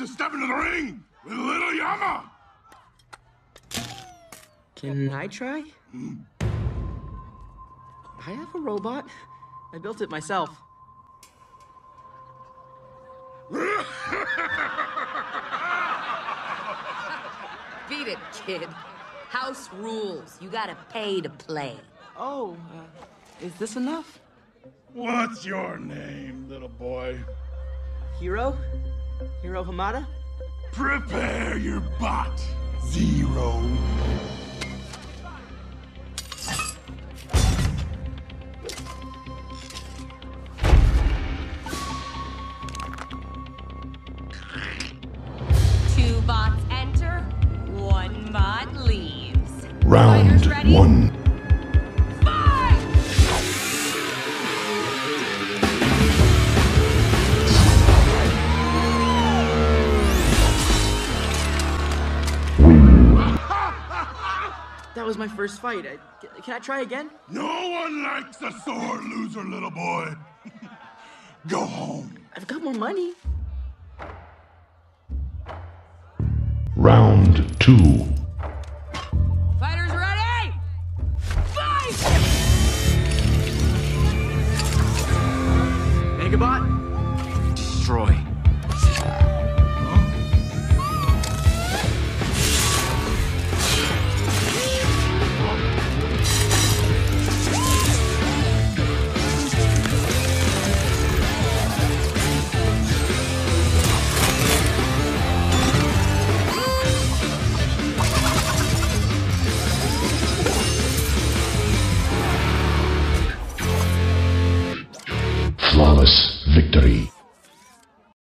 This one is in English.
to step into the ring with little Yama. Can I try? I have a robot. I built it myself. Beat it, kid. House rules. You gotta pay to play. Oh, is this enough? What's your name, little boy? Hero? Hero Hamada? Prepare your butt, Zero. Two bots enter, one bot leaves. Round Fighters ready? 1. Fight! That was my first fight. Can I try again? No one likes a sore loser, little boy. Go home. I've got more money. Round 2.